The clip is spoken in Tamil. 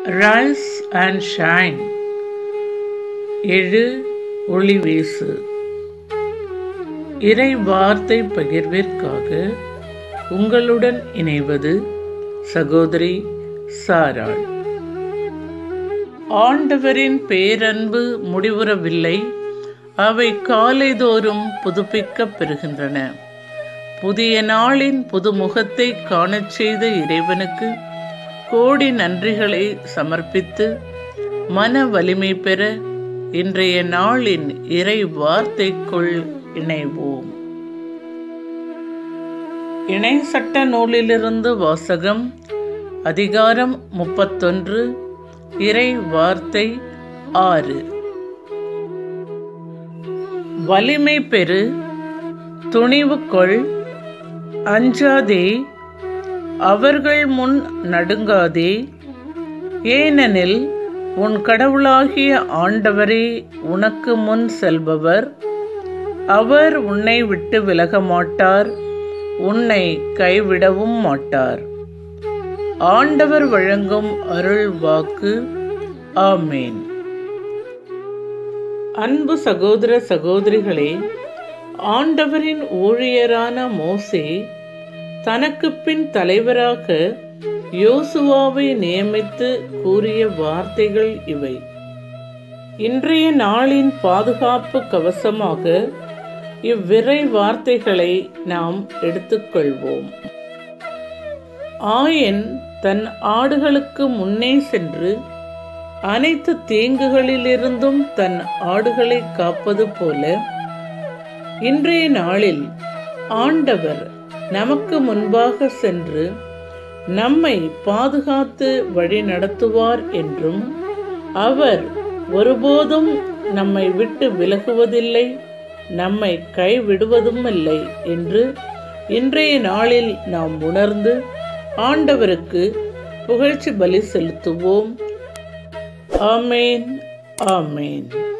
ரைஸ் அண்ட் ஷைன், எழு ஒளி வீசு. இறை வார்த்தை பகிர்விற்காக உங்களுடன் இணைவது சகோதரி சாராள். ஆண்டவரின் பேரன்பு முடிவுறவில்லை, அவை காலைதோறும் புதுப்பிக்கப் பெறுகின்றன. புதிய நாளின் புதுமுகத்தை காணச் செய்த இறைவனுக்கு கோடி நன்றிகளை சமர்ப்பித்து மன வலிமை பெற இன்றைய நாளின் இறை வார்த்தைக்குள் இணைவோம். இணை சட்ட நூலிலிருந்து வாசகம். அதிகாரம் 31, இறை வார்த்தை 6. வலிமை பெறு, துணிவு கொள், அஞ்சாதே, அவர்கள் முன் நடுங்காதே, ஏனெனில் உன் கடவுளாகிய ஆண்டவரே உனக்கு முன் செல்பவர். அவர் உன்னை விட்டு விலக மாட்டார், உன்னை கைவிடவும் மாட்டார். ஆண்டவர் வழங்கும் அருள் வாக்கு. ஆமேன். அன்பு சகோதர சகோதரிகளே, ஆண்டவரின் ஊழியரான மோசே தனக்கு பின் தலைவராக யோசுவாவை நியமித்து கூறிய வார்த்தைகள் இவை. இன்றைய நாளின் பாதுகாப்பு கவசமாக இவ்விறை வார்த்தைகளை நாம் எடுத்துக்கொள்வோம். ஆயன் தன் ஆடுகளுக்கு முன்னே சென்று அனைத்து தீங்குகளிலிருந்தும் தன் ஆடுகளை காப்பது போல இன்றைய நாளில் ஆண்டவர் நமக்கு முன்பாக சென்று நம்மை பாதுகாத்து வழி நடத்துவார் என்றும், அவர் ஒருபோதும் நம்மை விட்டு விலகுவதில்லை, நம்மை கைவிடுவதும் இல்லை என்று இன்றைய நாளில் நாம் உணர்ந்து ஆண்டவருக்கு புகழ்ச்சி பலி செலுத்துவோம். ஆமேன், ஆமேன்.